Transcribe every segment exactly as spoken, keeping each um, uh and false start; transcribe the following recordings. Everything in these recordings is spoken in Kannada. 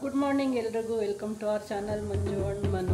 ಗುಡ್ ಮಾರ್ನಿಂಗ್ ಎಲ್ರಿಗೂ, welcome to our channel Manju and Manu.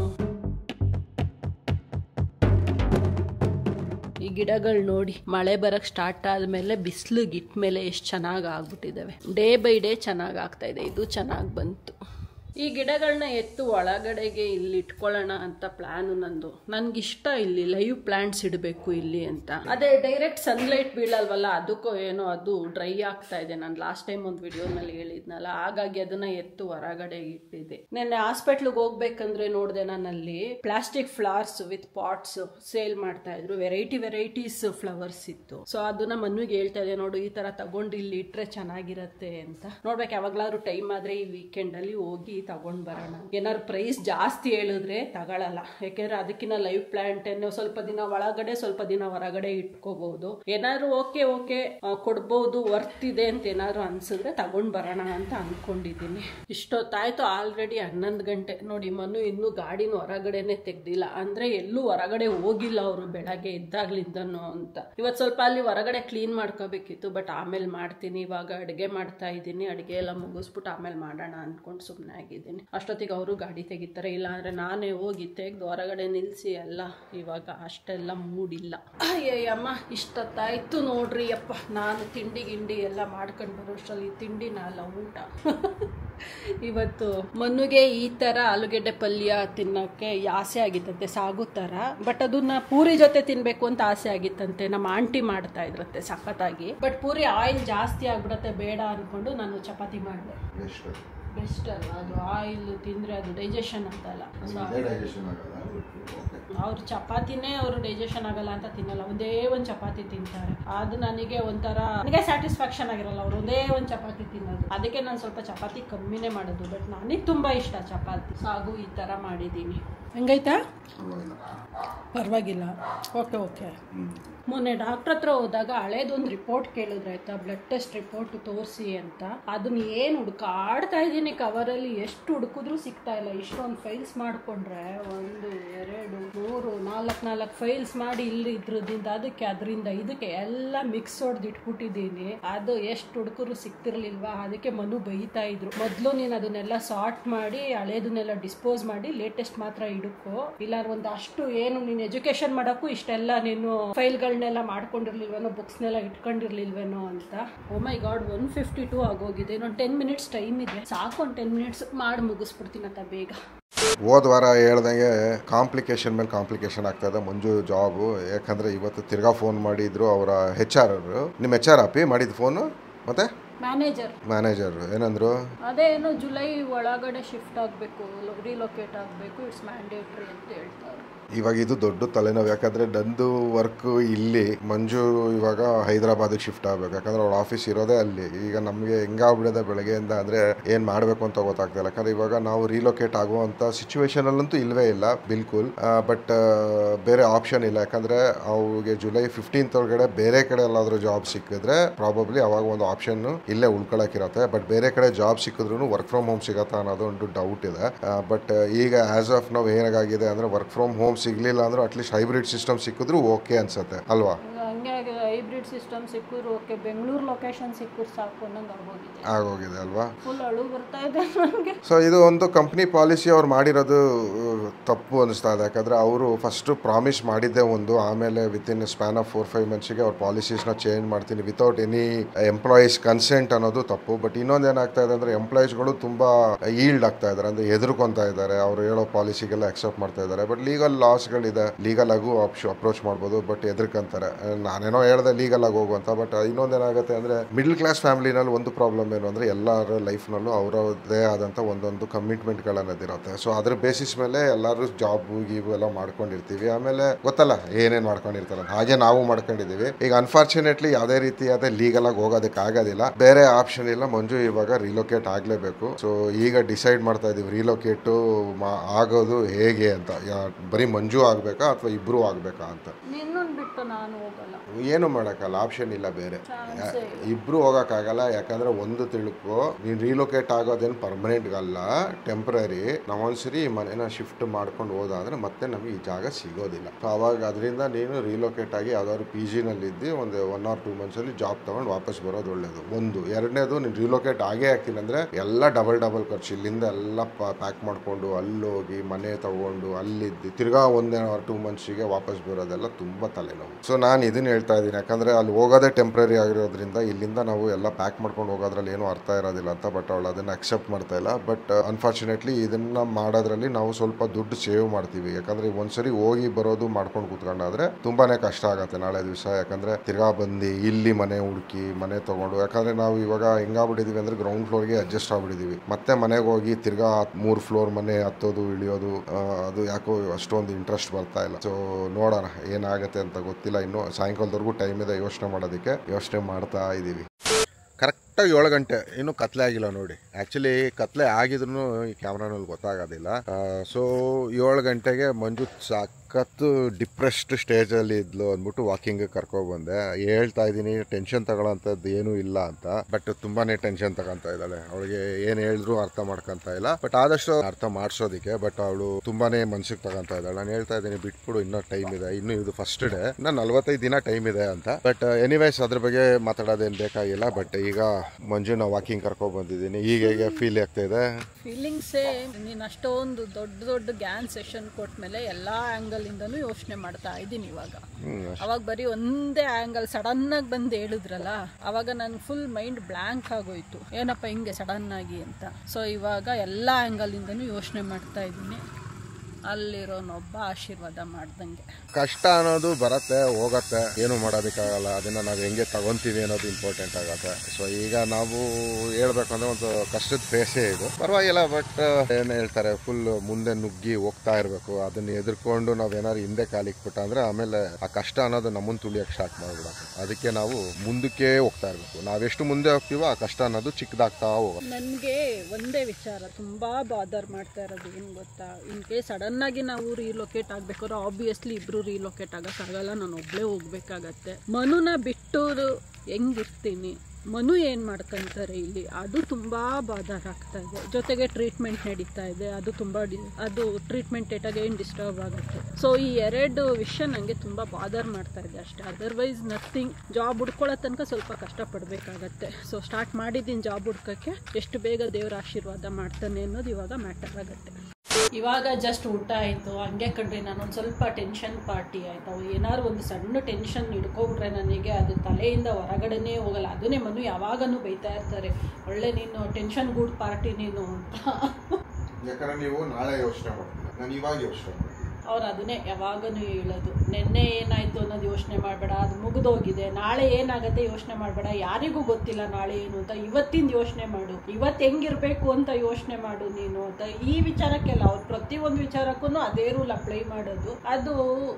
ಈ ಗಿಡಗಳು ನೋಡಿ, ಮಳೆ ಬರಕ್ಕೆ ಸ್ಟಾರ್ಟ್ ಆದಮೇಲೆ ಬಿಸಿಲು ಗಿಟ್ಟ ಮೇಲೆ ಎಷ್ಟು ಚೆನ್ನಾಗಿ ಆಗ್ಬಿಟ್ಟಿದ್ದಾವೆ. ಡೇ ಬೈ ಡೇ ಚೆನ್ನಾಗಿ ಆಗ್ತಾ ಇದೆ. ಇದು ಚೆನ್ನಾಗಿ ಬಂತು. ಈ ಗಿಡಗಳನ್ನ ಎತ್ತು ಒಳಗಡೆಗೆ ಇಲ್ಲಿ ಇಟ್ಕೊಳ್ಳೋಣ ಅಂತ ಪ್ಲಾನ್ ನಂದು. ನನ್ಗಿಷ್ಟ ಇಲ್ಲಿ ಲೈವ್ ಪ್ಲಾಂಟ್ಸ್ ಇಡಬೇಕು ಇಲ್ಲಿ ಅಂತ. ಅದೇ ಡೈರೆಕ್ಟ್ ಸನ್ಲೈಟ್ ಬೀಳಲ್ವಲ್ಲ, ಅದಕ್ಕೂ ಏನೋ ಅದು ಡ್ರೈ ಆಗ್ತಾ ಇದೆ. ನಾನು ಲಾಸ್ಟ್ ಟೈಮ್ ಒಂದು ವಿಡಿಯೋನಲ್ಲಿ ಹೇಳಿದ್ನಲ್ಲ, ಹಾಗಾಗಿ ಅದನ್ನ ಎತ್ತು ಹೊರಗಡೆ ಇಟ್ಟಿದ್ದೆ. ನೆನ್ನೆ ಹಾಸ್ಪಿಟ್ಲಿಗೆ ಹೋಗ್ಬೇಕಂದ್ರೆ ನೋಡಿದೆ, ನಾನಲ್ಲಿ plastic flowers with pots sale ಮಾಡ್ತಾ ಇದ್ರು. ವೆರೈಟಿ ವೆರೈಟೀಸ್ ಫ್ಲವರ್ಸ್ ಇತ್ತು. ಸೊ ಅದನ್ನ ಮನ್ವಿಗೆ ಹೇಳ್ತಾ ಇದೆ, ನೋಡು ಈ ತರ ತಗೊಂಡು ಇಲ್ಲಿ ಇಟ್ರೆ ಚೆನ್ನಾಗಿರತ್ತೆ ಅಂತ. ನೋಡ್ಬೇಕು, ಯಾವಾಗ್ಲಾದ್ರು ಟೈಮ್ ಆದ್ರೆ ಈ ವೀಕೆಂಡ್ ಅಲ್ಲಿ ಹೋಗಿ ತಗೊಂಡ್ ಬರೋಣ. ಏನಾದ್ರು ಪ್ರೈಸ್ ಜಾಸ್ತಿ ಹೇಳಿದ್ರೆ ತಗೊಳಲ್ಲ, ಯಾಕೆಂದ್ರೆ ಅದಕ್ಕಿಂತ ಲೈವ್ ಪ್ಲಾಂಟ್ ಏನೋ ಸ್ವಲ್ಪ ದಿನ ಒಳಗಡೆ ಸ್ವಲ್ಪ ದಿನ ಹೊರಗಡೆ ಇಟ್ಕೋಬಹುದು. ಏನಾದ್ರು ಓಕೆ ಓಕೆ ಕೊಡ್ಬಹುದು, ವರ್ತ್ ಇದೆ ಅಂತ ಏನಾದ್ರು ಅನ್ಸಿದ್ರೆ ತಗೊಂಡ್ ಬರೋಣ ಅಂತ ಅನ್ಕೊಂಡಿದ್ದೀನಿ. ಇಷ್ಟೊತ್ತಾಯ್ತು, ಆಲ್ರೆಡಿ ಹನ್ನೊಂದು ಗಂಟೆ ನೋಡಿ. ಮನು ಇನ್ನು ಗಾಡಿನ ಹೊರಗಡೆನೆ ತೆಗ್ದಿಲ್ಲ. ಅಂದ್ರೆ ಎಲ್ಲೂ ಹೊರಗಡೆ ಹೋಗಿಲ್ಲ ಅವರು ಬೆಳಗ್ಗೆ ಇದ್ದಾಗ್ಲಿಂದನು ಅಂತ. ಇವತ್ತು ಸ್ವಲ್ಪ ಅಲ್ಲಿ ಹೊರಗಡೆ ಕ್ಲೀನ್ ಮಾಡ್ಕೋಬೇಕಿತ್ತು, ಬಟ್ ಆಮೇಲೆ ಮಾಡ್ತೀನಿ. ಇವಾಗ ಅಡುಗೆ ಮಾಡ್ತಾ ಇದ್ದೀನಿ. ಅಡುಗೆ ಎಲ್ಲ ಮುಗಿಸ್ಬಿಟ್ಟು ಆಮೇಲೆ ಮಾಡೋಣ ಅನ್ಕೊಂಡು ಸುಮ್ಮನೆ ಆಗಿದ್ದೀನಿ. ಅಷ್ಟೊತ್ತಿಗೆ ಅವರು ಗಾಡಿ ತೆಗಿತಾರೆ, ಇಲ್ಲ ಅಂದ್ರೆ ನಾನೇ ಹೋಗಿ ತೆಗ್ದು ಹೊರಗಡೆ ನಿಲ್ಸಿ ಎಲ್ಲ. ಇವಾಗ ಅಷ್ಟೆಲ್ಲ ಮೂಡಿಲ್ಲ. ಅಯ್ಯಮ್ಮ, ಇಷ್ಟೊತ್ತಾಯ್ತು ನೋಡ್ರಿ ಅಪ್ಪ. ನಾನು ತಿಂಡಿ ಗಿಂಡಿ ಎಲ್ಲ ಮಾಡ್ಕೊಂಡು ಬರೋಷ್ಟರಲ್ಲಿ ತಿಂಡಿನಲ್ಲ ಊಟ. ಇವತ್ತು ಮನುಗೆ ಈ ತರ ಆಲೂಗೆಡ್ಡೆ ಪಲ್ಯ ತಿನ್ನಕ್ಕೆ ಆಸೆ ಆಗಿತ್ತಂತೆ, ಸಾಗು ತರ. ಬಟ್ ಅದನ್ನ ಪೂರಿ ಜೊತೆ ತಿನ್ಬೇಕು ಅಂತ ಆಸೆ ಆಗಿತ್ತಂತೆ. ನಮ್ಮ ಆಂಟಿ ಮಾಡ್ತಾ ಇದ್ರಂತೆ ಸಖತ್ತಾಗಿ. ಬಟ್ ಪೂರಿ ಆಯಿಲ್ ಜಾಸ್ತಿ ಆಗ್ಬಿಡತ್ತೆ, ಬೇಡ ಅನ್ಕೊಂಡು ನಾನು ಚಪಾತಿ ಮಾಡಿದೆ. ಬೆಸ್ಟ್ ಅಲ್ಲ ಅದು, ಆಯಿಲ್ ತಿಂದ್ರೆ ಅದು ಡೈಜೆಷನ್ ಅಂತಲ್ಲ. ಅವ್ರು ಚಪಾತಿನೇ ಅವರು ಡೈಜೆಷನ್ ಆಗಲ್ಲ ಅಂತ ತಿನ್ನಲ್ಲ, ಒಂದೇ ಒಂದ್ ಚಪಾತಿ ತಿಂತಾರೆ. ಅದು ನನಗೆ ಒಂಥರ ನನಗೆ ಸ್ಯಾಟಿಸ್ಫ್ಯಾಕ್ಷನ್ ಆಗಿರಲ್ಲ ಅವ್ರು ಒಂದೇ ಒಂದ್ ಚಪಾತಿ ತಿನ್ನೋದು. ಅದಕ್ಕೆ ನಾನು ಸ್ವಲ್ಪ ಚಪಾತಿ ಕಮ್ಮಿನೇ ಮಾಡೋದು. ಬಟ್ ನನಗೆ ತುಂಬಾ ಇಷ್ಟ ಚಪಾತಿ. ಸಾಗು ಈ ತರ ಮಾಡಿದ್ದೀನಿ. ಹೆಂಗೈತಾ? ಪರವಾಗಿಲ್ಲ. Okay okay. ಮೊನ್ನೆ ಡಾಕ್ಟರ್ ಹತ್ರ ಹೋದಾಗ ಹಳೇದೊಂದು ರಿಪೋರ್ಟ್ ಕೇಳಿದ್ರೆ ಆಯ್ತಾ, ಬ್ಲಡ್ ಟೆಸ್ಟ್ ರಿಪೋರ್ಟ್ ತೋರಿಸಿ ಅಂತ. ಅದನ್ನ ಏನು ಹುಡುಕಾಡ್ತಾ ಇದ್ದೀನಿ ಕವರಲ್ಲಿ, ಎಷ್ಟು ಹುಡುಕಿದ್ರು ಸಿಗ್ತಾ ಇಲ್ಲ. ಇಷ್ಟೊಂದು ಫೈಲ್ಸ್ ಮಾಡ್ಕೊಂಡ್ರೆ ಒಂದು ಎರಡು ಮೂರು ನಾಲ್ಕು ನಾಲ್ಕು ಫೈಲ್ಸ್ ಮಾಡಿ ಇಲ್ಲಿ ಇದ್ರದಿಂದ ಅದಕ್ಕೆ ಅದರಿಂದ ಇದಕ್ಕೆ ಎಲ್ಲ ಮಿಕ್ಸ್ ಹೊಡೆದು ಇಟ್ಬಿಟ್ಟಿದ್ದೀನಿ. ಅದು ಎಷ್ಟು ಹುಡುಕರು ಸಿಗ್ತಿರ್ಲಿಲ್ವಾ, ಅದಕ್ಕೆ ಮನು ಬೈತಾ ಇದ್ರು. ಮೊದಲು ನೀನು ಅದನ್ನೆಲ್ಲ ಸಾರ್ಟ್ ಮಾಡಿ ಹಳೇದನ್ನೆಲ್ಲ ಡಿಸ್ಪೋಸ್ ಮಾಡಿ ಲೇಟೆಸ್ಟ್ ಮಾತ್ರ ಇಡುಕೋ, ಇಲ್ಲ ಒಂದು ಅಷ್ಟು ಏನು ನೀನು ಎಜುಕೇಶನ್ ಮಾಡೋಕ್ಕೂ ಇಷ್ಟೆಲ್ಲ ನೀನು ಫೈಲ್ಗಳನ್ನೆಲ್ಲ ಮಾಡ್ಕೊಂಡಿರ್ಲಿಲ್ವೇನೋ, ಬುಕ್ಸ್ನೆಲ್ಲ ಇಟ್ಕೊಂಡಿರ್ಲಿಲ್ವೇನೋ ಅಂತ. Oh my god, one fifty two ಆಗೋಗಿದೆ. ಇನ್ನೊಂದು ಟೆನ್ ಮಿನಿಟ್ಸ್ ಟೈಮ್ ಇದೆ, ಸಾಕು. ಒಂದು ಟೆನ್ ಮಿನಿಟ್ಸ್ ಮಾಡಿ ಮುಗಿಸ್ಬಿಡ್ತೀನಿ ಅಂತ ಬೇಗ. ಹೋದ ವಾರ ಹೇಳ್ದಂಗೆ ಕಾಂಪ್ಲಿಕೇಶನ್ ಮೇಲೆ ಕಾಂಪ್ಲಿಕೇಶನ್ ಆಗ್ತಾ ಇದೆ ಮಂಜು ಜಾಬು. ಯಾಕಂದರೆ ಇವತ್ತು ತಿರ್ಗಾ ಫೋನ್ ಮಾಡಿದ್ರು ಅವರ ಹೆಚ್ ಆರ್ ಅವರು. ನಿಮ್ಮ ಹೆಚ್ ಆರ್ ಅಪ್ಪಿ ಮಾಡಿದ ಫೋನು, ಮತ್ತೆ ಮ್ಯಾನೇಜರ್ ಮ್ಯಾನೇಜರ್ ಏನಂದ್ರು? ಅದೇ ಏನೋ ಜುಲೈ ಒಳಗಡೆ ಶಿಫ್ಟ್ ಆಗಬೇಕು, ರಿಲೊಕೇಟ್ ಆಗಬೇಕು, ಇಟ್ಸ್ ಮ್ಯಾಂಡೇಟ್ರಿ ಅಂತ ಹೇಳ್ತಾರೆ. ಇವಾಗ ಇದು ದೊಡ್ಡ ತಲೆನೋವು. ಯಾಕಂದರೆ ನಂದು ವರ್ಕು ಇಲ್ಲಿ, ಮಂಜು ಇವಾಗ ಹೈದರಾಬಾದಿಗೆ ಶಿಫ್ಟ್ ಆಗಬೇಕು. ಯಾಕಂದರೆ ಅವಳ ಆಫೀಸ್ ಇರೋದೇ ಅಲ್ಲಿ. ಈಗ ನಮಗೆ ಹೆಂಗಾಗ್ಬಿಡೋದೆ ಬೆಳಗ್ಗೆಯಿಂದ, ಅಂದರೆ ಏನು ಮಾಡಬೇಕು ಅಂತ ಗೊತ್ತಾಗ್ತಾಯಿಲ್ಲ. ಯಾಕಂದರೆ ಇವಾಗ ನಾವು ರಿಲೊಕೇಟ್ ಆಗುವಂಥ ಸಿಚುವೇಶನಲ್ಲಂತೂ ಇಲ್ಲವೇ ಇಲ್ಲ ಬಿಲ್ಕುಲ್. ಬಟ್ ಬೇರೆ ಆಪ್ಷನ್ ಇಲ್ಲ. ಯಾಕಂದರೆ ಅವ್ರಿಗೆ ಜುಲೈ ಫಿಫ್ಟೀನ್ತ್ ಒಳಗಡೆ ಬೇರೆ ಕಡೆ ಎಲ್ಲಾದರೂ ಜಾಬ್ ಸಿಕ್ಕಿದ್ರೆ ಪ್ರಾಬಬ್ಲಿ ಅವಾಗ ಒಂದು ಆಪ್ಷನ್ನು ಇಲ್ಲೇ ಉಳ್ಕೊಳಕ್ಕಿರತ್ತೆ. ಬಟ್ ಬೇರೆ ಕಡೆ ಜಾಬ್ ಸಿಕ್ಕಿದ್ರು ವರ್ಕ್ ಫ್ರಮ್ ಹೋಮ್ ಸಿಗತ್ತಾ ಅನ್ನೋದು ಒಂದು ಡೌಟ್ ಇದೆ. ಬಟ್ ಈಗ ಆಸ್ ಆಫ್ ನಾವು ಏನಾಗಿದೆ ಅಂದರೆ ವರ್ಕ್ ಫ್ರಮ್ ಹೋಮ್ ಸಿಗ್ಲಿಲ್ಲ ಅಂದ್ರೆ ಅಟ್ಲೀಸ್ಟ್ ಹೈಬ್ರಿಡ್ ಸಿಸ್ಟಮ್ ಸಿಕ್ಕಿದ್ರು ಓಕೆ ಅನ್ಸುತ್ತೆ ಅಲ್ವಾ? ಹಂಗೆ ಹೈಬ್ರಿಡ್ ಸಿಸ್ಟಮ್ ಸಿಕ್ಕಿದ್ರು ಓಕೆ, ಬೆಂಗಳೂರು ಲೊಕೇಶನ್ ಸಿಕ್ಕಿದ್ರು ಸಾಕು ಅನ್ನೋದು ಆಗೋಗಿದೆ ಆಗೋಗಿದೆ ಅಲ್ವಾ? ಫುಲ್ ಅಳು ಬರ್ತಾ ಇದೆ ನನಗೆ. ಸೊ ಇದು ಒಂದು ಕಂಪ್ನಿ ಪಾಲಿಸಿ ಅವ್ರು ಮಾಡಿರೋದು ತಪ್ಪು ಅನಿಸ್ತಾ ಇದೆ. ಯಾಕಂದರೆ ಅವರು ಫಸ್ಟು ಪ್ರಾಮಿಸ್ ಮಾಡಿದ್ದೇ ಒಂದು, ಆಮೇಲೆ within span of four five ಮಂತ್ಸ್ಗೆ ಅವ್ರ ಪಾಲಿಸೀಸ್ನ ಚೇಂಜ್ ಮಾಡ್ತೀನಿ ವಿತೌಟ್ ಎನಿ ಎಂಪ್ಲಾಯೀಸ್ ಕನ್ಸೆಂಟ್ ಅನ್ನೋದು ತಪ್ಪು. ಬಟ್ ಇನ್ನೊಂದು ಏನಾಗ್ತಾ ಇದೆ ಅಂದರೆ ಎಂಪ್ಲಾಯೀಸ್ಗಳು ತುಂಬ ಈಲ್ಡ್ ಆಗ್ತಾ ಇದ್ದಾರೆ, ಅಂದರೆ ಹೆದರ್ಕೊತಾ ಇದ್ದಾರೆ. ಅವ್ರು ಹೇಳೋ ಪಾಲಿಸಿಗೆಲ್ಲ ಅಕ್ಸೆಪ್ಟ್ ಮಾಡ್ತಾ ಇದ್ದಾರೆ. ಬಟ್ ಲೀಗಲ್ ಲಾಸ್ಗಳಿದೆ, ಲೀಗಲ್ ಆಗು ಅಪ್ರೋಚ್ ಮಾಡ್ಬೋದು. ಬಟ್ ಹೆದರ್ಕಂತಾರೆ. ನಾನೇನೋ ಹೇಳ್ದೆ ಲೀಗಲ್ ಆಗಿ ಹೋಗುವಂತ. ಬಟ್ ಇನ್ನೊಂದೇನಾಗುತ್ತೆ ಅಂದರೆ ಮಿಡಲ್ ಕ್ಲಾಸ್ ಫ್ಯಾಮಿಲಿನಲ್ಲಿ ಒಂದು ಪ್ರಾಬ್ಲಮ್ ಏನು ಅಂದರೆ ಎಲ್ಲರ ಲೈಫ್ನಲ್ಲೂ ಅವರದೇ ಆದಂಥ ಒಂದೊಂದು ಕಮಿಟ್ಮೆಂಟ್ಗಳನ್ನದಿರುತ್ತೆ. ಸೊ ಅದ್ರ ಬೇಸಿಸ್ ಮೇಲೆ ಎಲ್ಲರೂ ಜಾಬು ಗೀಬು ಎಲ್ಲ ಮಾಡ್ಕೊಂಡಿರ್ತೀವಿ. ಆಮೇಲೆ ಗೊತ್ತಲ್ಲ ಏನೇನು ಮಾಡ್ಕೊಂಡಿರ್ತಾರೆ, ಹಾಗೆ ನಾವು ಮಾಡ್ಕೊಂಡಿದ್ದೀವಿ. ಈಗ ಅನ್ಫಾರ್ಚುನೇಟ್ಲಿ ಯಾವುದೇ ರೀತಿಯಾದ ಲೀಗಲ್ ಆಗಿ ಹೋಗೋದಕ್ಕೆ ಆಗೋದಿಲ್ಲ, ಬೇರೆ ಆಪ್ಷನ್ ಇಲ್ಲ. ಮಂಜು ಇವಾಗ ರಿಲೊಕೇಟ್ ಆಗಲೇಬೇಕು. ಸೊ ಈಗ ಡಿಸೈಡ್ ಮಾಡ್ತಾ ಇದೀವಿ ರಿಲೊಕೇಟು ಆಗೋದು ಹೇಗೆ ಅಂತ. ಬರೀ ಮಂಜು ಆಗಬೇಕಾ ಅಥವಾ ಇಬ್ಬರು ಆಗಬೇಕಾ ಅಂತ. ನಿನ್ನೊಂದು ಬಿಟ್ಟು ನಾನು ಹೋಗಲ್ಲ. ಏನು ಮಾಡೋಕ್ಕಾಗಲ್ಲ. ಹೋಗ್ಬೇಕಲ್ಲ, ಆಪ್ಷನ್ ಇಲ್ಲ ಬೇರೆ. ಇಬ್ರು ಹೋಗೋಕ್ಕಾಗಲ್ಲ. ಯಾಕಂದ್ರೆ ಒಂದು ತಿಳ್ಕೊ, ನೀನು ರೀಲೊಕೇಟ್ ಆಗೋದೇನು ಪರ್ಮನೆಂಟ್ಗಲ್ಲ, ಟೆಂಪ್ರರಿ. ನಾವೊಂದ್ಸರಿ ಮನೇನ ಶಿಫ್ಟ್ ಮಾಡ್ಕೊಂಡು ಹೋದಾದ್ರೆ ಮತ್ತೆ ನಮಗೆ ಈ ಜಾಗ ಸಿಗೋದಿಲ್ಲ. ಸೊ ಅವಾಗ ಅದರಿಂದ ನೀನು ರೀಲೊಕೇಟ್ ಆಗಿ ಯಾವ್ದಾದ್ರು ಪಿ ಜಿನಲ್ಲಿ ಇದ್ದು ಒಂದು ಒನ್ ಆರ್ ಟೂ ಮಂತ್ಸಲ್ಲಿ ಜಾಬ್ ತಗೊಂಡು ವಾಪಸ್ ಬರೋದು ಒಳ್ಳೇದು. ಒಂದು. ಎರಡನೇದು, ನೀನು ರೀಲೊಕೇಟ್ ಆಗೇ ಆಗ್ತೀನಿ ಅಂದರೆ ಎಲ್ಲ ಡಬಲ್ ಡಬಲ್ ಖರ್ಚು. ಇಲ್ಲಿಂದ ಎಲ್ಲ ಪ್ಯಾಕ್ ಮಾಡಿಕೊಂಡು ಅಲ್ಲೋಗಿ ಮನೆ ತಗೊಂಡು ಅಲ್ಲಿದ್ದು ತಿರ್ಗಾ ಒಂದೇ ಟೂ ಮಂತ್ಸಿಗೆ ವಾಪಸ್ ಬರೋದೆಲ್ಲ ತುಂಬ ತಲೆನೋವು. ಸೊ ನಾನು ಇದನ್ನ ಹೇಳ್ತಾ ಇದ್ದೀನಿ, ಯಾಕಂದರೆ ಅಲ್ಲಿ ಹೋಗೋದೇ ಟೆಂಪ್ರರಿ ಆಗಿರೋದ್ರಿಂದ ಇಲ್ಲಿಂದ ನಾವು ಎಲ್ಲ ಪ್ಯಾಕ್ ಮಾಡ್ಕೊಂಡು ಹೋಗೋದ್ರಲ್ಲಿ ಏನೂ ಅರ್ಥ ಇರೋದಿಲ್ಲ ಅಂತ. ಬಟ್ ಅವಳು ಅದನ್ನು ಅಕ್ಸೆಪ್ಟ್ ಮಾಡ್ತಾ ಇಲ್ಲ. ಬಟ್ ಅನ್ಫಾರ್ಚುನೇಟ್ಲಿ ಇದನ್ನು ಮಾಡೋದ್ರಲ್ಲಿ ನಾವು ಸ್ವಲ್ಪ ದುಡ್ಡು ಸೇವ್ ಮಾಡ್ತೀವಿ. ಯಾಕಂದರೆ ಒಂದ್ಸರಿ ಹೋಗಿ ಬರೋದು ಮಾಡ್ಕೊಂಡು ಕೂತ್ಕೊಂಡಾದ್ರೆ ತುಂಬಾನೇ ಕಷ್ಟ ಆಗುತ್ತೆ ನಾಳೆ ದಿವಸ. ಯಾಕಂದರೆ ತಿರ್ಗಾ ಬಂದು ಇಲ್ಲಿ ಮನೆ ಹುಡುಕಿ ಮನೆ ತೊಗೊಂಡು, ಯಾಕಂದರೆ ನಾವು ಇವಾಗ ಹೆಂಗಾಗ್ಬಿಟ್ಟಿದ್ದೀವಿ ಅಂದರೆ ಗ್ರೌಂಡ್ ಫ್ಲೋರ್ಗೆ ಅಡ್ಜಸ್ಟ್ ಆಗ್ಬಿಟ್ಟಿದ್ದೀವಿ. ಮತ್ತೆ ಮನೆಗೆ ಹೋಗಿ ತಿರ್ಗಾ ಮೂರು ಫ್ಲೋರ್ ಮನೆ ಹತ್ತೋದು ಇಳಿಯೋದು ಅದು ಯಾಕೋ ಅಷ್ಟೊಂದು ಇಂಟ್ರೆಸ್ಟ್ ಬರ್ತಾ ಇಲ್ಲ. ಸೊ ನೋಡೋಣ ಏನಾಗುತ್ತೆ ಅಂತ ಗೊತ್ತಿಲ್ಲ. ಇನ್ನು ಸಾಯಂಕಾಲದವರೆಗೂ ಟೈಮ್ ಇದೆ ಯೋಚನೆ ಮಾಡೋದಕ್ಕೆ. ಯೋಚನೆ ಮಾಡ್ತಾ ಇದ್ದೀವಿ. ಕರೆಕ್ಟಾಗಿ ಏಳು ಗಂಟೆ, ಇನ್ನೂ ಕತ್ಲೆ ಆಗಿಲ್ಲ ನೋಡಿ. ಆ್ಯಕ್ಚುಲಿ ಕತ್ಲೆ ಆಗಿದ್ರು ಈ ಕ್ಯಾಮ್ರಾನಲ್ಲಿ ಗೊತ್ತಾಗೋದಿಲ್ಲ. ಸೊ ಏಳು ಗಂಟೆಗೆ ಮಂಜು ಸಖತ್ತು ಡಿಪ್ರೆಸ್ಡ್ ಸ್ಟೇಜಲ್ಲಿ ಇದ್ಲು ಅಂದ್ಬಿಟ್ಟು ವಾಕಿಂಗ್ ಕರ್ಕೊಬಂದೆ. ಹೇಳ್ತಾ ಇದ್ದೀನಿ ಟೆನ್ಷನ್ ತಗೊಳ್ಳೋಂಥದ್ದು ಏನೂ ಇಲ್ಲ ಅಂತ. ಬಟ್ ತುಂಬಾನೇ ಟೆನ್ಷನ್ ತಗೊಂತ ಇದ್ದಾಳೆ. ಅವಳಿಗೆ ಏನು ಹೇಳಿದ್ರು ಅರ್ಥ ಮಾಡ್ಕೊಂತ ಇಲ್ಲ. ಬಟ್ ಆದಷ್ಟು ಅರ್ಥ ಮಾಡಿಸೋದಕ್ಕೆ. ಬಟ್ ಅವಳು ತುಂಬಾನೇ ಮನ್ಸಿಗೆ ತಗೊಂತ ಇದ್ದಾಳೆ. ನಾನು ಹೇಳ್ತಾ ಇದ್ದೀನಿ ಬಿಟ್ಬಿಡು, ಇನ್ನೂ ಟೈಮ್ ಇದೆ, ಇನ್ನು ಇದು ಫಸ್ಟ್ ಡೇ, ಇನ್ನು ನಲ್ವತ್ತೈದು ದಿನ ಟೈಮ್ ಇದೆ ಅಂತ. ಬಟ್ ಎನಿವೇಸ್ ಅದ್ರ ಬಗ್ಗೆ ಮಾತಾಡೋದೇನು ಬೇಕಾಗಿಲ್ಲ. ಬಟ್ ಈಗ ಮಂಜುನ ವಾಕಿಂಗ್ ಕರ್ಕೊಂಡ್ ಬಂದಿದ್ದೀನಿ. ಈಗ ಈಗ ಫೀಲ್ ಆಗ್ತಾ ಇದೆ. ಫೀಲಿಂಗ್ಸೇ ನೀನು ಅಷ್ಟೊಂದು ದೊಡ್ಡ ದೊಡ್ಡ ಗ್ಯಾನ್ ಸೆಷನ್ ಕೊಟ್ಮೇಲೆ ಎಲ್ಲ ಆ್ಯಂಗಲ್ ಇಂದನೂ ಯೋಚನೆ ಮಾಡ್ತಾ ಇದ್ದೀನಿ ಇವಾಗ. ಅವಾಗ ಬರೀ ಒಂದೇ ಆ್ಯಂಗಲ್ ಸಡನ್ ಆಗಿ ಬಂದು ಹೇಳಿದ್ರಲ್ಲ, ಅವಾಗ ನನ್ ಫುಲ್ ಮೈಂಡ್ ಬ್ಲಾಂಕ್ ಆಗೋಯ್ತು, ಏನಪ್ಪ ಹಿಂಗೆ ಸಡನ್ ಆಗಿ ಅಂತ. ಸೊ ಇವಾಗ ಎಲ್ಲ ಆ್ಯಂಗಲ್ ಇಂದನೂ ಯೋಚನೆ ಮಾಡ್ತಾ ಇದ್ದೀನಿ. ಅಲ್ಲಿರೋನೊಬ್ಬ ಆಶೀರ್ವಾದ ಮಾಡ್ದಂಗೆ. ಕಷ್ಟ ಅನ್ನೋದು ಬರುತ್ತೆ ಹೋಗತ್ತೆ, ಏನು ಮಾಡೋದಕ್ಕಾಗಲ್ಲ. ಅದನ್ನ ನಾವು ಹೆಂಗೆ ತಗೊಂತೀವಿ ಅನ್ನೋದು ಇಂಪಾರ್ಟೆಂಟ್ ಆಗುತ್ತೆ. ಸೊ ಈಗ ನಾವು ಹೇಳ್ಬೇಕಂದ್ರೆ ಒಂದು ಕಷ್ಟದ ಫೇಸೇ ಇದು, ಪರವಾಗಿಲ್ಲ. ಬಟ್ ಏನು ಹೇಳ್ತಾರೆ, ಫುಲ್ ಮುಂದೆ ನುಗ್ಗಿ ಹೋಗ್ತಾ ಇರಬೇಕು. ಅದನ್ನ ಎದುರ್ಕೊಂಡು ನಾವೇನಾದ್ರು ಹಿಂದೆ ಕಾಲಿಗೆ ಬಿಟ್ಟ ಅಂದ್ರೆ ಆಮೇಲೆ ಆ ಕಷ್ಟ ಅನ್ನೋದು ನಮ್ಮನ್ನು ತುಳಿಯಕ್ಕೆ ಸ್ಟಾರ್ಟ್ ಮಾಡ್ಬಿಡೋದು. ಅದಕ್ಕೆ ನಾವು ಮುಂದಕ್ಕೆ ಹೋಗ್ತಾ ಇರಬೇಕು. ನಾವೆಷ್ಟು ಮುಂದೆ ಹೋಗ್ತೀವೋ ಆ ಕಷ್ಟ ಅನ್ನೋದು ಚಿಕ್ಕದಾಗ್ತಾ ಹೋಗುತ್ತೆ. ನನಗೆ ಒಂದೇ ವಿಚಾರ ತುಂಬಾ ಬಾದರ್ ಮಾಡ್ತಾ ಇರೋದು ಏನು ಗೊತ್ತಾ, ಇನ್ ಕೇಸ್ ಸಡನ್ ಆಗಿ ನಾವು ರೀಲೊಕೇಟ್ ಆಗ್ಬೇಕಾದ್ರೆ ಆಬ್ವಿಯಸ್ಲಿ ಇಬ್ರು ರೀಲೊಕೇಟ್ ಆಗಕ್ಕಾಗಲ್ಲ, ನಾನು ಒಬ್ಳೇ ಹೋಗ್ಬೇಕಾಗತ್ತೆ. ಮನುನ ಬಿಟ್ಟು ಹೆಂಗಿರ್ತೀನಿ, ಮನು ಏನು ಮಾಡ್ಕೊಂತಾರೆ ಇಲ್ಲಿ, ಅದು ತುಂಬ ಬಾದರ್ ಆಗ್ತಾ ಇದೆ. ಜೊತೆಗೆ ಟ್ರೀಟ್ಮೆಂಟ್ ನಡೀತಾ ಇದೆ, ಅದು ತುಂಬ ಡಿ ಅದು ಟ್ರೀಟ್ಮೆಂಟ್ ಡೇಟಾಗೆ ಏನು ಡಿಸ್ಟರ್ಬ್ ಆಗುತ್ತೆ. ಸೊ ಈ ಎರಡು ವಿಷಯ ನನಗೆ ತುಂಬ ಬಾದರ್ ಮಾಡ್ತಾ ಇದೆ ಅಷ್ಟೇ. Otherwise nothing. ಜಾಬ್ ಹುಡ್ಕೊಳ್ಳೋ ತನಕ ಸ್ವಲ್ಪ ಕಷ್ಟಪಡಬೇಕಾಗತ್ತೆ. ಸೊ ಸ್ಟಾರ್ಟ್ ಮಾಡಿದ್ದೀನಿ ಜಾಬ್ ಹುಡ್ಕೋಕ್ಕೆ. ಎಷ್ಟು ಬೇಗ ದೇವರ ಆಶೀರ್ವಾದ ಮಾಡ್ತಾನೆ ಅನ್ನೋದು ಇವಾಗ ಮ್ಯಾಟರ್ ಆಗುತ್ತೆ. ಇವಾಗ ಜಸ್ಟ್ ಊಟ ಆಯಿತು. ಹಂಗೆ ಕಣ್ರಿ ನಾನೊಂದು ಸ್ವಲ್ಪ ಟೆನ್ಷನ್ ಪಾರ್ಟಿ ಆಯಿತು. ಏನಾದ್ರು ಒಂದು ಸಣ್ಣ ಟೆನ್ಷನ್ ಹಿಡ್ಕೊಬಿಟ್ರೆ ನನಗೆ ಅದು ತಲೆಯಿಂದ ಹೊರಗಡೆನೇ ಹೋಗಲ್ಲ. ಅದನ್ನೇ ಮನು ಯಾವಾಗನೂ ಬೈತಾ ಇರ್ತಾರೆ, ಒಳ್ಳೆ ನೀನು ಟೆನ್ಷನ್ ಗೂಡ್ ಪಾರ್ಟಿ ನೀನು ಅಂತ. ಯಾಕಂದ್ರೆ ನೀವು ನಾಳೆ ಯೋಚನೆ ಮಾಡ್ತೀವಿ, ನಾನು ಇವಾಗ ಯೋಚನೆ ಮಾಡ್ತೀನಿ. ಅವ್ರು ಅದನ್ನೇ ಯಾವಾಗನೂ ಹೇಳೋದು, ನಿನ್ನೆ ಏನಾಯಿತು ಅನ್ನೋದು ಯೋಚನೆ ಮಾಡಬೇಡ, ಅದು ಮುಗಿದೋಗಿದೆ. ನಾಳೆ ಏನಾಗುತ್ತೆ ಯೋಚನೆ ಮಾಡಬೇಡ, ಯಾರಿಗೂ ಗೊತ್ತಿಲ್ಲ ನಾಳೆ ಏನು ಅಂತ. ಇವತ್ತಿಂದ ಯೋಚನೆ ಮಾಡು, ಇವತ್ತು ಹೆಂಗಿರಬೇಕು ಅಂತ ಯೋಚನೆ ಮಾಡು ನೀನು ಅಂತ. ಈ ವಿಚಾರಕ್ಕೆಲ್ಲ ಅವ್ರು ಪ್ರತಿಯೊಂದು ವಿಚಾರಕ್ಕೂ ಅದೇ ರೂಲ್ ಅಪ್ಲೈ ಮಾಡೋದು. ಅದು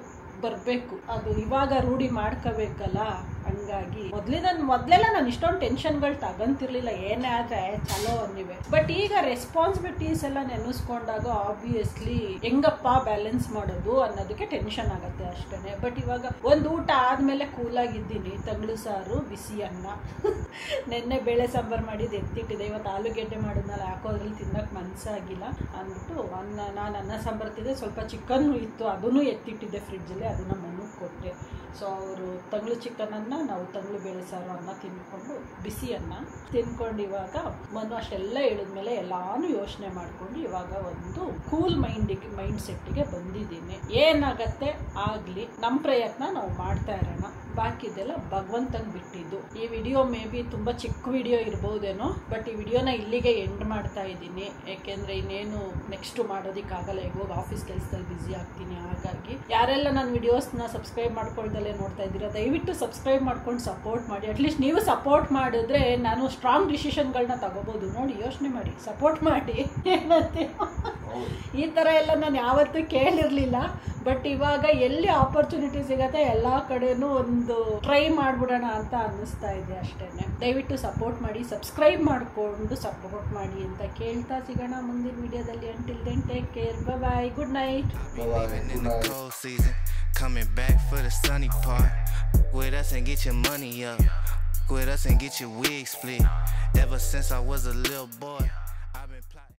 ಬರಬೇಕು, ಅದು ಇವಾಗ ರೂಢಿ ಮಾಡ್ಕೋಬೇಕಲ್ಲ. ಹಂಗಾಗಿ ಮೊದಲಿನ ಮೊದಲೆಲ್ಲ ನಾನು ಇಷ್ಟೊಂದು ಟೆನ್ಷನ್ಗಳು ತಗೊಂತಿರ್ಲಿಲ್ಲ, ಏನೇ ಆದರೆ ಚಲೋ ಅನ್ನಿವೆ. ಬಟ್ ಈಗ ರೆಸ್ಪಾನ್ಸಿಬಿಲಿಟೀಸ್ ಎಲ್ಲ ನೆನೆಸ್ಕೊಂಡಾಗ ಆಬ್ವಿಯಸ್ಲಿ ಹೆಂಗಪ್ಪ ಬ್ಯಾಲೆನ್ಸ್ ಮಾಡೋದು ಅನ್ನೋದಕ್ಕೆ ಟೆನ್ಷನ್ ಆಗುತ್ತೆ ಅಷ್ಟೇ. ಬಟ್ ಇವಾಗ ಒಂದು ಊಟ ಆದಮೇಲೆ ಕೂಲಾಗಿದ್ದೀನಿ. ತಂಗ್ಳು ಸಾರು, ಬಿಸಿ ಅನ್ನ, ನೆನ್ನೆ ಬೇಳೆ ಸಾಂಬಾರು ಮಾಡಿದ್ದು ಎತ್ತಿಟ್ಟಿದೆ. ಇವತ್ತು ಆಲೂಗೆಡ್ಡೆ ಮಾಡಿದ್ನಲ್ಲ, ಯಾಕೋ ಅದ್ರಲ್ಲಿ ತಿನ್ನೋಕೆ ಮನಸ್ಸಾಗಿಲ್ಲ ಅಂದ್ಬಿಟ್ಟು ಅನ್ನ ನಾನು ಅನ್ನ ಸಾಂಬಾರು ತಿಂದೆ. ಸ್ವಲ್ಪ ಚಿಕನ್ ಇತ್ತು, ಅದನ್ನು ಎತ್ತಿಟ್ಟಿದ್ದೆ ಫ್ರಿಡ್ಜಲ್ಲಿ, ಅದನ್ನು ಮನೆಗೆ ಕೊಟ್ಟೆ. ಸೊ ಅವರು ತಂಗ್ಳು ಚಿಕನನ್ನು, ನಾವು ತಂಗ್ಳು ಬೇಳೆ ಸಾರು ಅನ್ನ ತಿನ್ಕೊಂಡು, ಬಿಸಿ ಅನ್ನ ತಿನ್ಕೊಂಡು ಇವಾಗ ಮನು ಅಷ್ಟೆಲ್ಲ ಹೇಳಿದ್ಮೇಲೆ ಎಲ್ಲಾನು ಯೋಚನೆ ಮಾಡಿಕೊಂಡು ಇವಾಗ ಒಂದು ಕೂಲ್ ಮೈಂಡಿಗೆ ಮೈಂಡ್ ಸೆಟ್ಟಿಗೆ ಬಂದಿದ್ದೀನಿ. ಏನಾಗತ್ತೆ ಆಗಲಿ, ನಮ್ಮ ಪ್ರಯತ್ನ ನಾವು ಮಾಡ್ತಾ ಇರೋಣ. ಬಾಕಿದೆಲ್ಲ ಭಗವಂತಂಗೆ ಬಿಟ್ಟಿದ್ದು. ಈ ವಿಡಿಯೋ ಮೇ ಬಿ ತುಂಬ ಚಿಕ್ಕ ವಿಡಿಯೋ ಇರ್ಬೋದೇನೋ, ಬಟ್ ಈ ವಿಡಿಯೋನ ಇಲ್ಲಿಗೆ ಎಂಡ್ ಮಾಡ್ತಾ ಇದ್ದೀನಿ. ಯಾಕೆಂದರೆ ಇನ್ನೇನು ನೆಕ್ಸ್ಟು ಮಾಡೋದಕ್ಕಾಗಲ್ಲ, ಈಗ ಹೋಗಿ ಆಫೀಸ್ ಕೆಲಸದಲ್ಲಿ ಬ್ಯುಸಿ ಆಗ್ತೀನಿ. ಹಾಗಾಗಿ ಯಾರೆಲ್ಲ ನನ್ನ ವಿಡಿಯೋಸ್ನ ಸಬ್ಸ್ಕ್ರೈಬ್ ಮಾಡ್ಕೊಳ್ದಲ್ಲೇ ನೋಡ್ತಾ ಇದ್ದೀರಾ, ದಯವಿಟ್ಟು ಸಬ್ಸ್ಕ್ರೈಬ್ ಮಾಡ್ಕೊಂಡು ಸಪೋರ್ಟ್ ಮಾಡಿ. ಅಟ್ಲೀಸ್ಟ್ ನೀವು ಸಪೋರ್ಟ್ ಮಾಡಿದ್ರೆ ನಾನು ಸ್ಟ್ರಾಂಗ್ ಡಿಸಿಷನ್ಗಳನ್ನ ತಗೋಬೋದು. ನೋಡಿ ಯೋಚನೆ ಮಾಡಿ, ಸಪೋರ್ಟ್ ಮಾಡಿ. ಏನಂತೆ ಈ ಥರ ಎಲ್ಲ ನಾನು ಯಾವತ್ತೂ ಕೇಳಿರಲಿಲ್ಲ. ಬಟ್ ಇವಾಗ ಎಲ್ಲಿ ಆಪರ್ಚುನಿಟಿ ಸಿಗತ್ತೆ ಎಲ್ಲ ಕಡೆನೂ ಒಂದು ಟ್ರೈ ಮಾಡ್ಬಿಡೋಣ ಅಂತ ಅನ್ನಿಸ್ತಾ ಇದೆ ಅಷ್ಟೇ. ದಯವಿಟ್ಟು ಸಪೋರ್ಟ್ ಮಾಡಿ, ಸಬ್ಸ್ಕ್ರೈಬ್ ಮಾಡಿಕೊಂಡು ಸಪೋರ್ಟ್ ಮಾಡಿ ಅಂತ ಕೇಳ್ತಾ ಸಿಗೋಣ ಮುಂದಿನ ವಿಡಿಯೋದಲ್ಲಿ. Until then take care, bye bye, good night. Coming back for the sunny part. With us and get your money up. With us and get your wig split. Ever since I was a little boy.